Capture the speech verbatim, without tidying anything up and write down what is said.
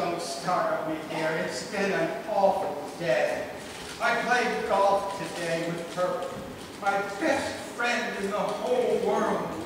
don't start on me, dear. It's been an awful day. I played golf today with Purple, my best friend in the whole world.